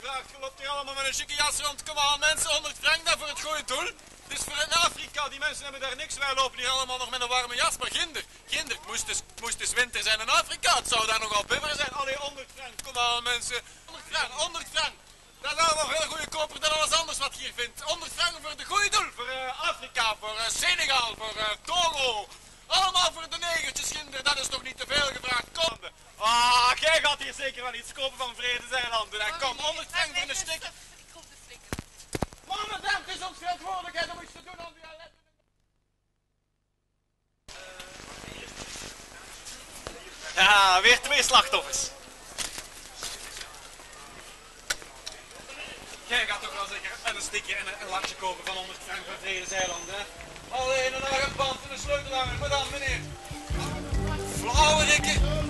gevraagd. Je loopt hier allemaal met een chique jas rond. Kom aan mensen, 100 frank dat voor het goede doel. Het is voor in Afrika, die mensen hebben daar niks. Wij lopen hier allemaal nog met een warme jas. Maar ginder, het moest dus winter zijn in Afrika. Het zou daar nogal bibber zijn. Allee, 100 frank, kom aan mensen. 100 frank. Dat is allemaal veel goedkoper dan alles anders wat je hier vindt. 100 frank voor de goede doel. Voor Afrika, voor Senegal, voor Togo. Allemaal voor de negertjes, ginder. Dat is toch niet te veel gevraagd. Kom. Ah, jij gaat hier zeker wel iets kopen van Vredeseilanden. En kom, 100 frank voor een stik. Maar madame, het is ons verantwoordelijkheid om iets te doen aan die ellende. Ja, weer 2 slachtoffers. Jij gaat toch wel zeker een stikje en een lakje kopen van 100 frank van Vredeseilanden, hè? Alleen een armband en een sleutelhanger, maar dan meneer. Flauwe rikken.